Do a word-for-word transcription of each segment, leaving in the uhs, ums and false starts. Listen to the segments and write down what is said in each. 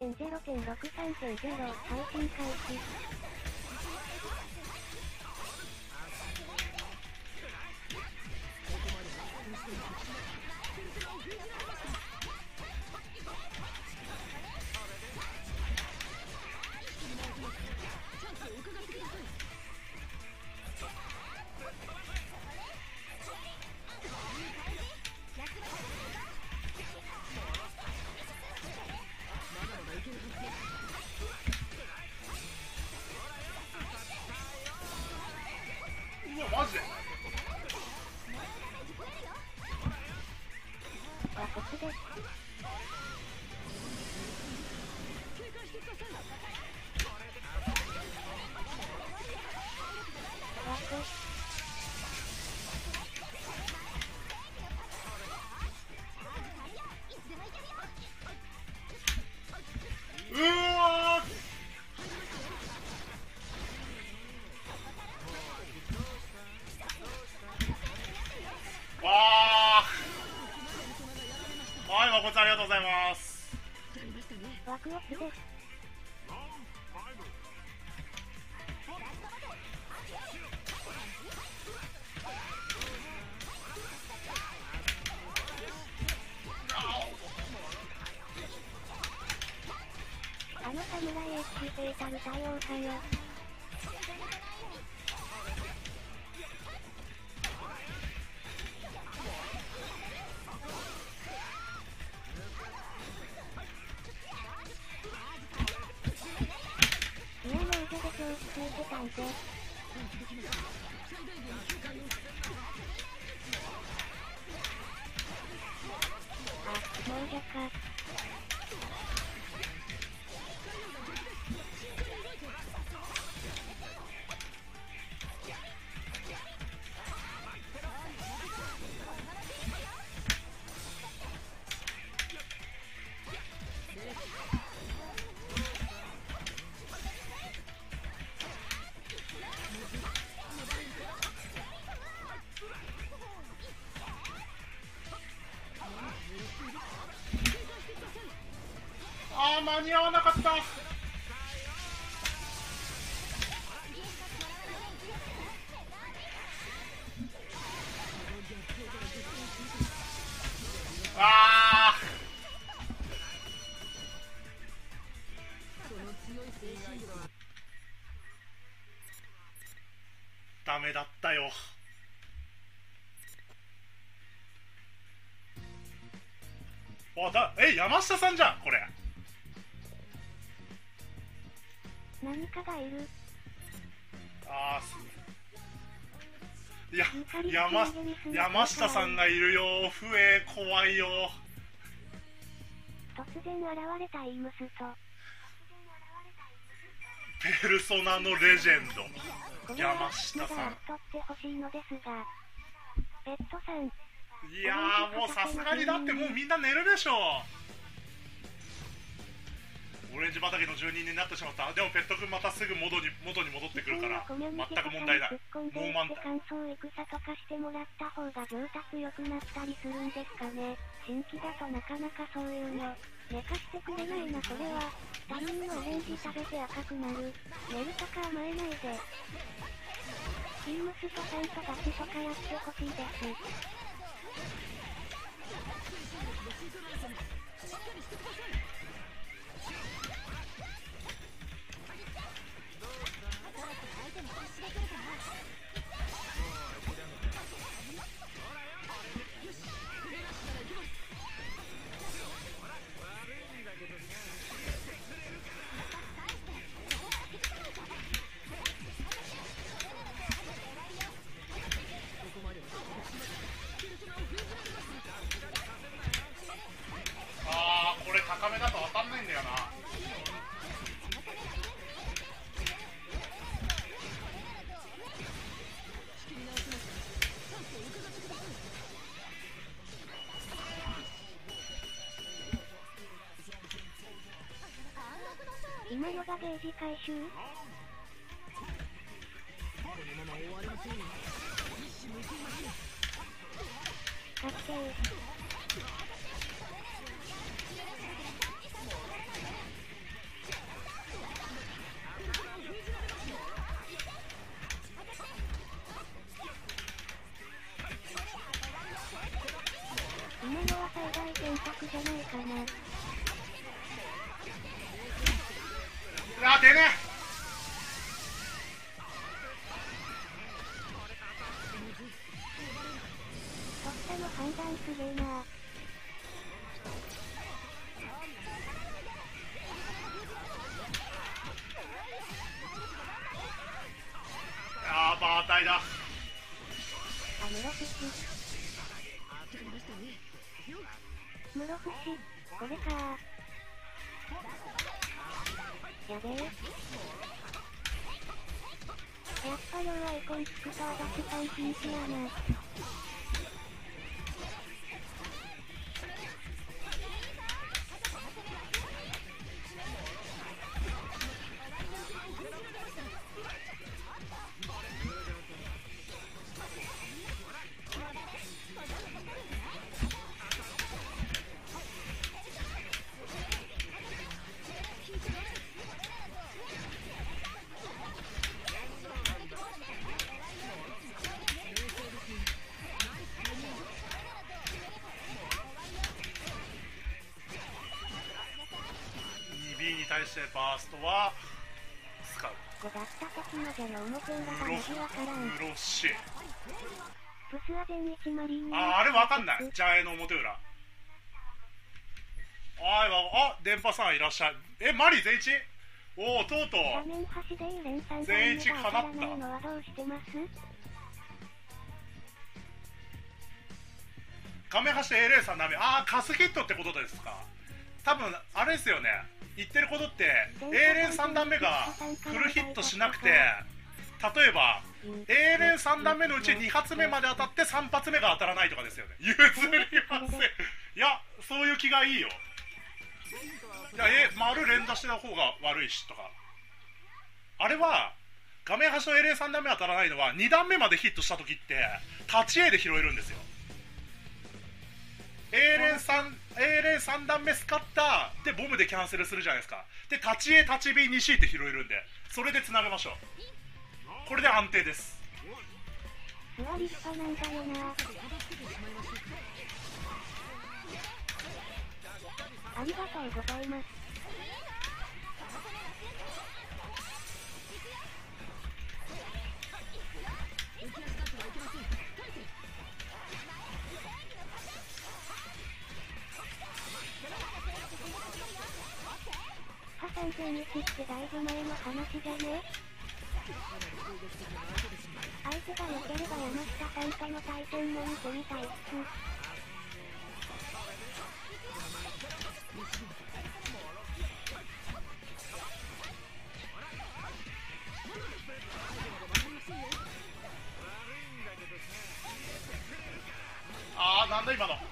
エヌゼロてんろくさんてんゼロ 配信開始。 マジであ、こっちです。 うわーわーはい、誠ありがとうございます。 ワクワクです。あのサムライエッジフェイタル対応かよ。いや、もう腕で調子ついてたんで。あ、もうじゃか。 あー、間に合わなかった。あーダメだったよ。あだえ山下さんじゃんこれ。 何かがいる。 あーすいや山山下さんがいるよ。不衛怖いよ。 突然現れたイームスとペルソナのレジェンドこれは山下さん。 取ってほしいのですが、ペットさん。 いやーもうさすがにだってもうみんな寝るでしょ。オレンジ畑の住人になってしまった。でもペット君またすぐ元に元に戻ってくるから全く問題ない。もう満タン。 感想戦とかしてもらった方が上達良くなったりするんですかね。新規だとなかなかそういうの寝かしてくれないな。それはタルンのオレンジ食べて赤くなる。寝るとか甘えないで。チームスとちゃんとガチとかやってほしいです。 あーこれ高めだと当たんないんだよな。 今のがゲージ回収。確定。 な。 あ、出ねとっさの判断すげえな。 あー、バータイだ。 あ、室伏。室伏、これかー。やべえ。やっぱ量はエコンつくと足立さん禁止やな。 にビー に対してバーストは使う。 ごだった時のゼロ表裏がマジわからん。 ブロッシュ。 プスは全一マリーン。 あー、あれわかんない。ジャエの表裏。あー、あ、電波さんいらっしゃい。え、マリー全一？おお、とうとう画面端でユレンさん全一が当たらないのはどうしてます？ 画面端で エーゼロさんダメ。あー、カスヒットってことですか。多分あれですよね、言ってることって エーゼロさん段目がフルヒットしなくて、例えば エーゼロさん段目のうちに発目まで当たってさん発目が当たらないとかですよね。譲りません。いや、そういう気がいいよ。いや、え、丸連打してた方が悪いしとか。あれは画面端の エーゼロさん段目当たらないのはに段目までヒットした時って立ち A で拾えるんですよ。エーゼロさん エーゼロさん段目スカッターでボムでキャンセルするじゃないですか。で立ち A 立ち B に C って拾えるんで、それでつなげましょう。これで安定です。 座りスパなんだよな。ありがとうございます。はさんぜんいちってだいぶ前の話じゃね？相手が良ければ山下さんとの対戦も見てみたいっす。 あー、なんだ今の。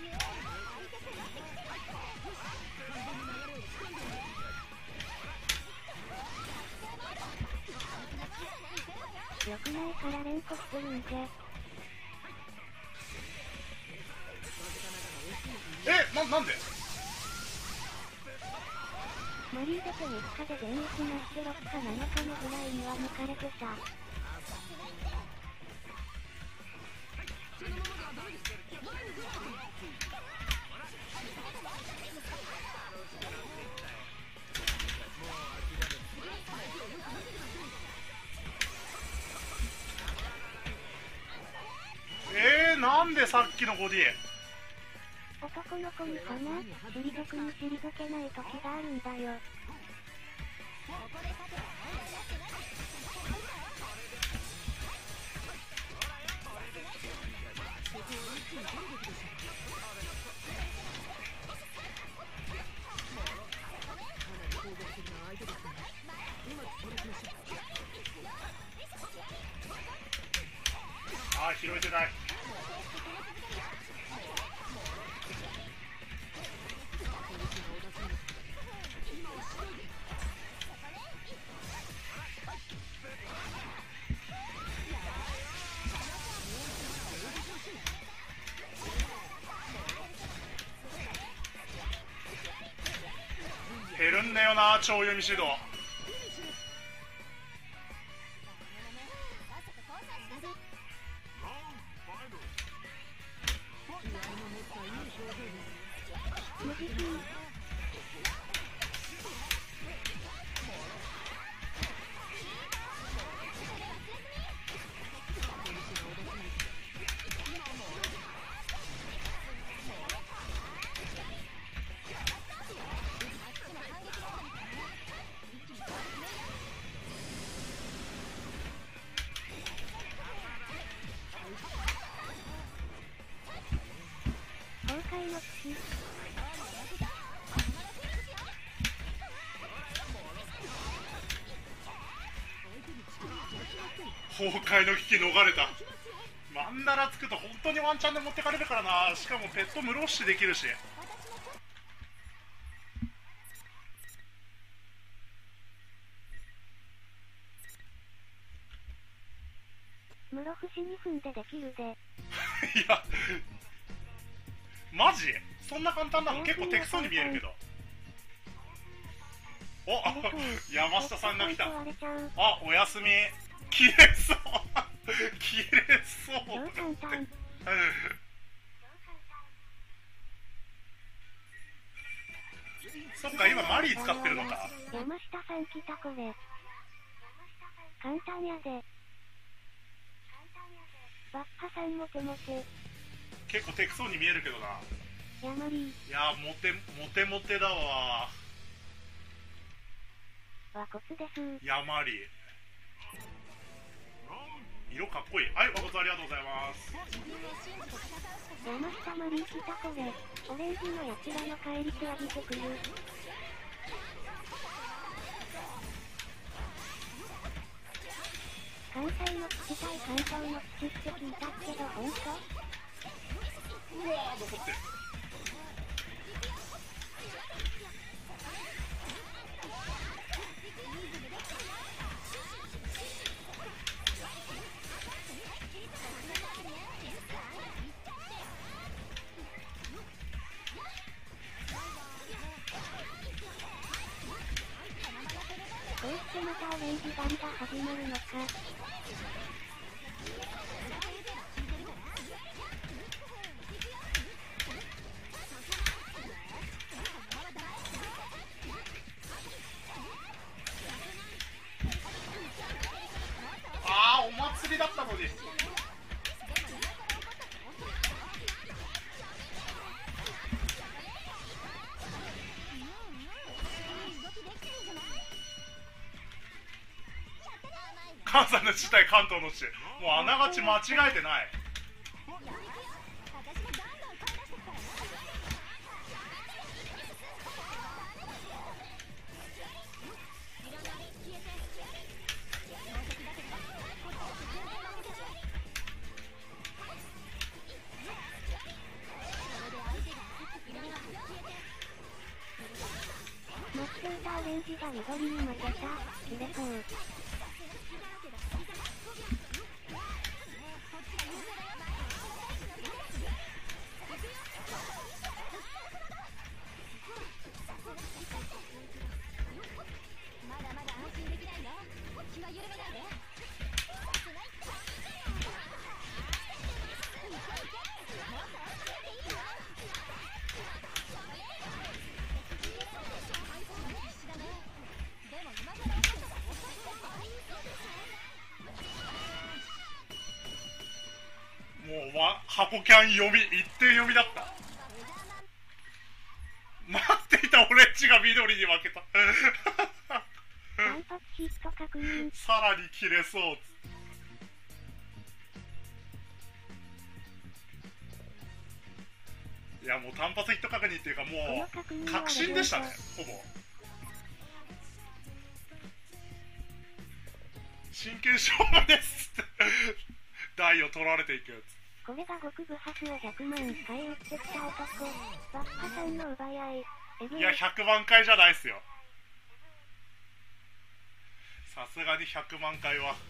良くないから連呼してるんぜ。 え、な、なんでマリー出てみっかで全一なしてろっかなのかのぐらいには抜かれてた。 えー、なんでさっきのボディ。 男の子にかな、退くに退けない時があるんだよ。 あー、拾えてない。減るんだよな、超読み指導。 無ジキー。崩壊の騎士。 崩壊の危機逃れた。マンダラつくと本当にワンチャンで持ってかれるからな。しかもペット室伏できるし。 室伏にふんでできるで。 いやマジそんな簡単なの？結構テクそうに見えるけど。お山下さんが来た。あ、おやすみ。切れそう切れそうそっか、今マリー使ってるのか。 山下さん来た。これ簡単やで。バッハさんモテモテ。 結構テクそうに見えるけどな。 ヤマリー。 いやモテモテモテだわ。 和骨です。 ヤマリー色かっこいい。はい、誠ありがとうございます。 山下マリー来た。これオレンジのやつらの帰り血浴びてくる。関西の騎士対関東の騎士って聞いたけど本当？ うわー残ってる。 どうしてまたオレンジ狩りが始まるのか。 あー、お祭りだったのに。関西の地対関東の地、もうあながち間違えてない。 持っていたオレンジが緑に負けた。切れそう。 もうわ箱キャン読み一点読みだった。待っていたオレンジが緑に負けた単発ヒット確認。 さらに切れそう。いやもう単発ヒット確認っていうかもう確信でしたね。ほぼ真剣勝負ですって台を取られていくやつ。 これが極部ハスをひゃくまん回打ってきた男。バッハさんの奪い合い。 いやひゃくまん回じゃないっすよ。さすがにひゃくまん回は。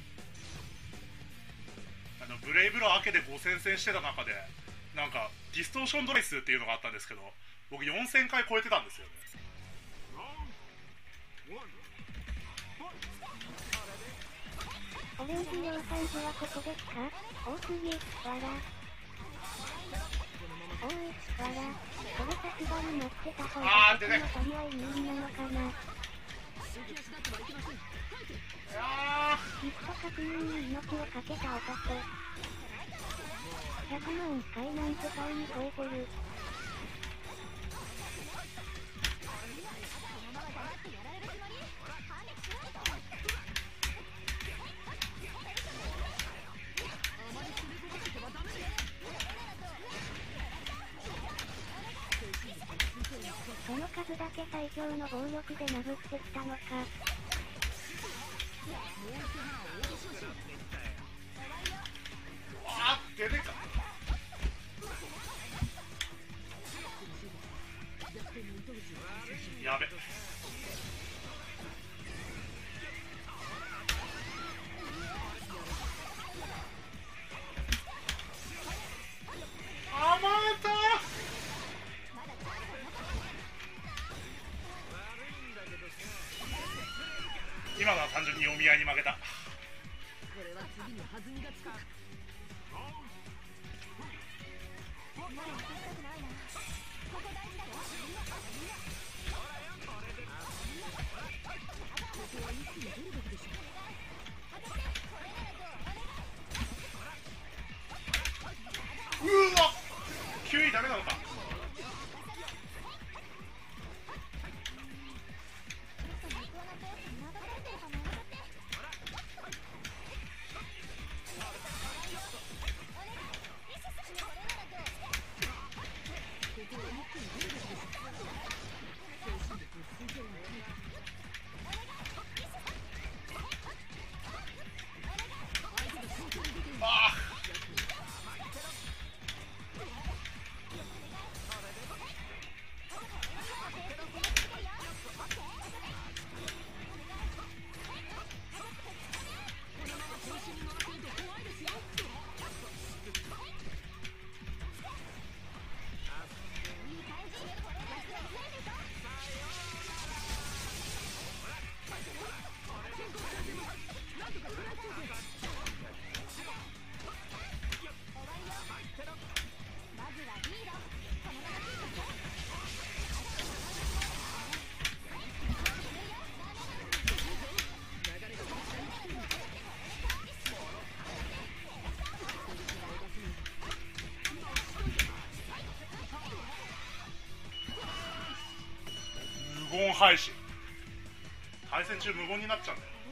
あのブレイブロー明けでごせん戦してた中でなんかディストーションドレスっていうのがあったんですけど、僕よんせんかい超えてたんですよね。 オレンジ量産時はここですか？大杉、わら。 おい、わら。これさすがに待ってた方あー出てが僕の取り合い有利なのかな。 あヒット確認に命をかけた男。ひゃくまん回なんてさえに超えてる。その数だけ最強の暴力で殴ってきたのか。 あー出てかやべあまえた今のは単純に読み合いに負けた。うーわきゅういダメなのか。あ無言配信対戦中無言になっちゃうんだよ。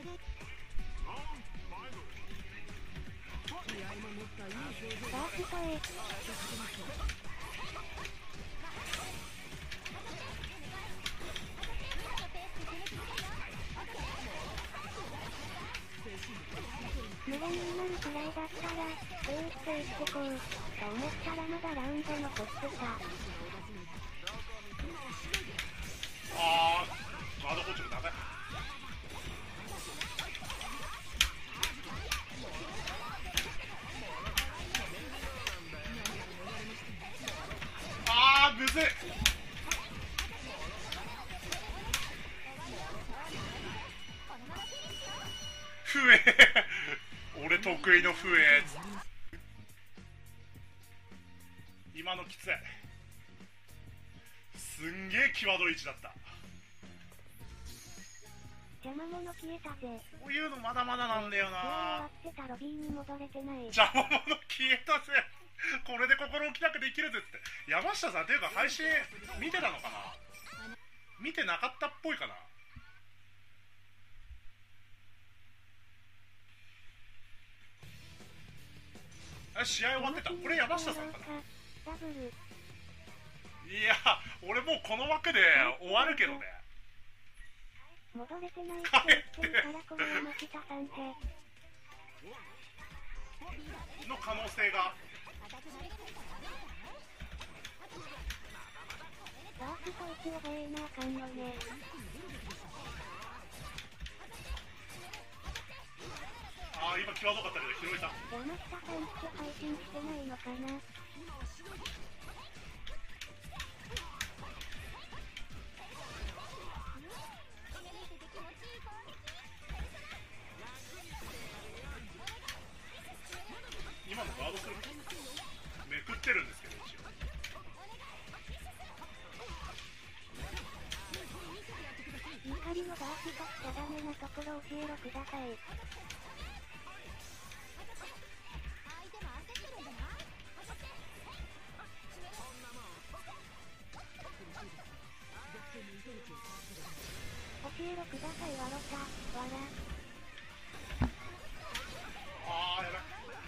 バーストへ。無限になるくらいだったら、スーッと行ってこう、と思ったらまだラウンド残ってた。 あーガードコーチも長い。あーむずい。ふえ俺得意のふえ。今のきつい。すんげえ際どい位置だった。 邪魔者消えたぜ。 こういうのまだまだなんだよ試合な。 終わってたロビーに戻れてない。 邪魔者消えたぜ。これで心置きなくできるぜって。山下さんっていうか配信見てたのかな。見てなかったっぽいかな。あ、試合終わってた。これ山下さんかな。 ダブル。 いや俺もうこの枠で終わるけどね。 戻れてないって言ってるからこれ山下さんでの可能性が。 バーストいち覚えなあかんのね。 あー今際どかったけど拾えた。 山下さんって配信してないのかな。 今のガードするめくってるんですけど一応りのダーチとしちゃダメなところ教えろください。教えろください。わろた、わら。 あーやばい。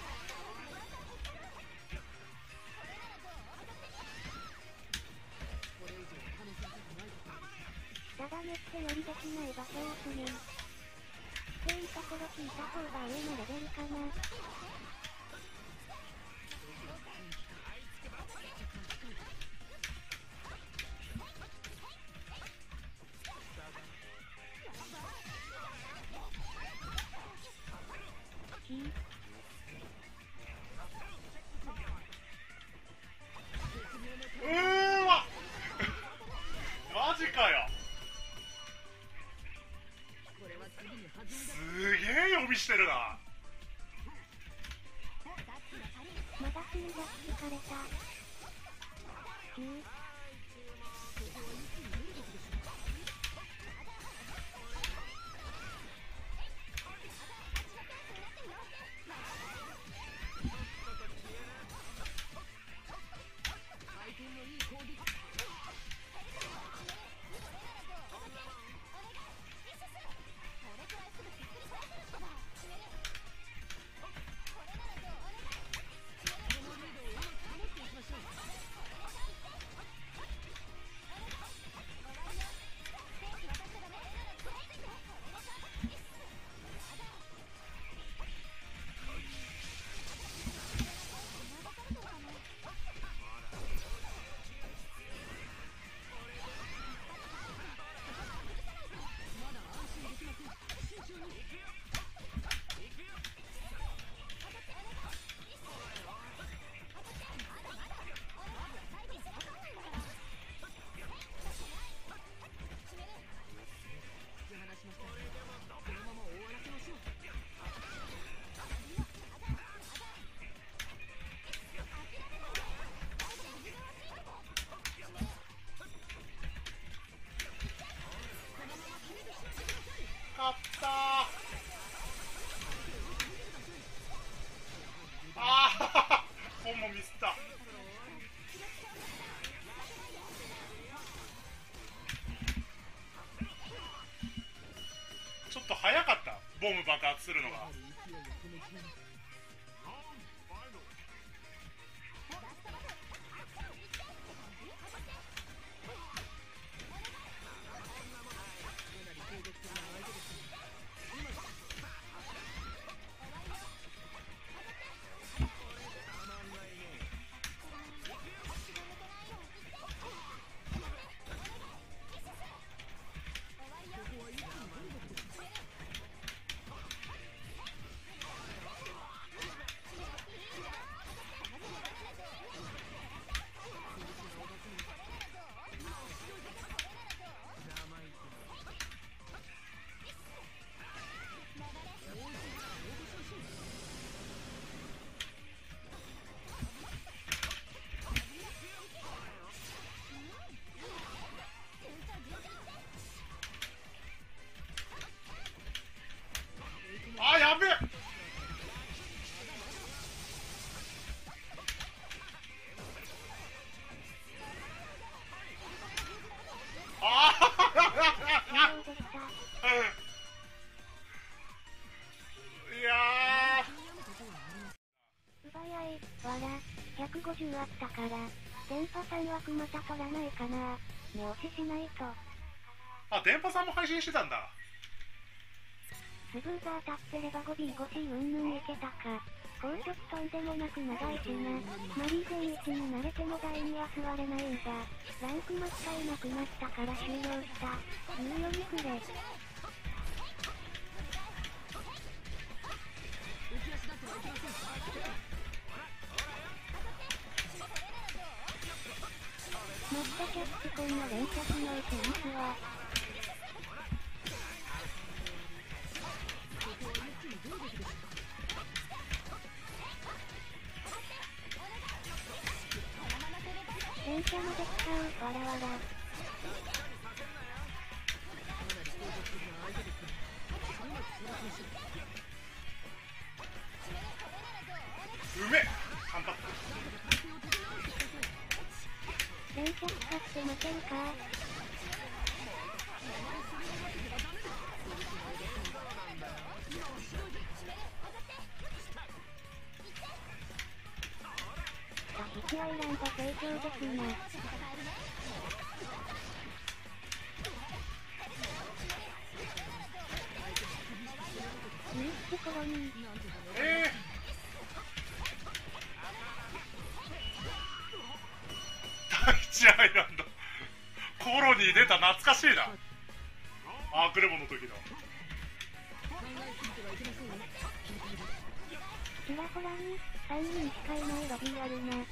ダダメってよりできない場所をする。っていうところ聞いた方が上のレベルかな。 うーわマジかよ。すげえ呼びしてるな。 まだすぐが疲れた。きゅう勝ったー。ああコンボミスった。ちょっと早かった、ボム爆発するのが。あ、やべえ。あいやー奪い合い、わら、ひゃくごじゅうあったから、電波さん枠また取らないかな。目押ししないと。 あ、電波さんも配信してたんだ。 スブーザー立ってれば ごビーごシー うんぬんいけたか。高速とんでもなく長いしな。マリーゼンいちに慣れてもだいには座れないんだ。ランクマ使えなくなったから終了した。言うよりくれ。マッタキャッチコンの連射しのうちミスは連射まで使う、わらわら。 強ですな。ミッチコロニー。 えー、第一アイランドコロニー出た、懐かしいな。アークレボの時の。 ちらほらにさんにんしかいないロビーあるな。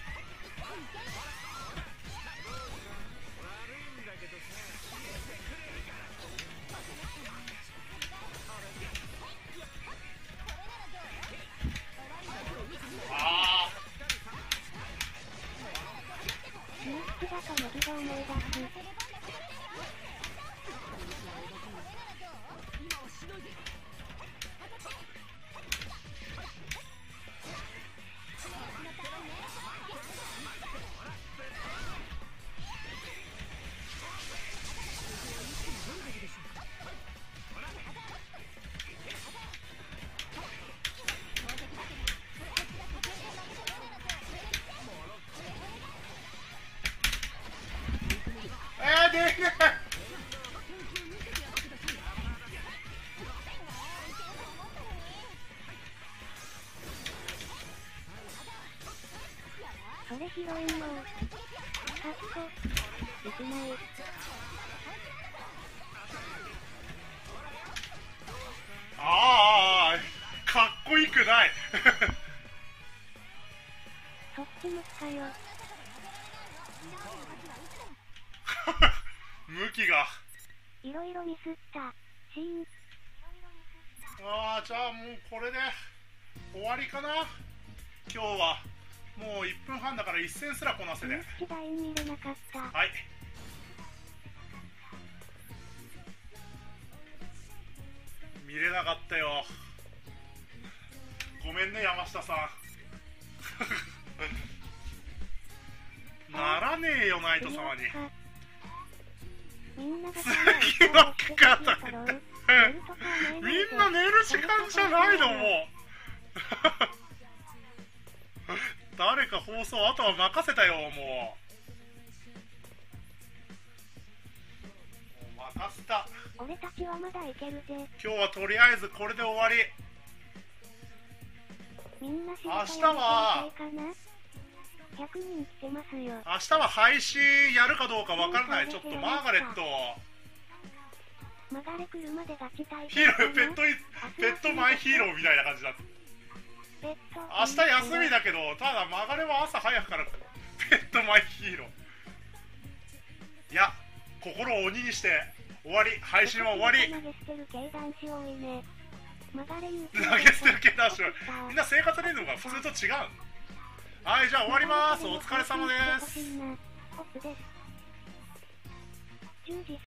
あミッチだとノビが思い出す。 ーえー、できない。 それヒロインもかっこよくない。 ああ、かっこいいくない。 そっち向くかよ。 向きが。 いろいろミスったシーン。 ああ、じゃあもうこれで終わりかな。今日はもういっぷんはんだから一戦すらこなせで。 ミッチダイン見れなかった。 はい。見れなかったよ。ごめんね山下さん。ならねえよナイト様に。 みんなが次はかかった。みんな寝る時間じゃないのもう。誰か放送あとは任せたよ。もうもう任せた。 俺たちはまだいけるぜ。 今日はとりあえずこれで終わり。 みんな明日はひゃくにん来てますよ。 明日は配信やるかどうかわからない。ちょっとマーガレットマガレ来るまでガチ対ヒーロー、ペットイペットマイヒーローみたいな感じだった。明日休みだけど、ただマガレは朝早くからペットマイヒーロー。いや、心を鬼にして終わり。配信は終わり。 投げ捨てる系男子多いね。マガレ投げ捨てる系男子多い。みんな生活リズムが普通と違う。はい、じゃあ終わります。お疲れ様です。 ホップです。じゅうじ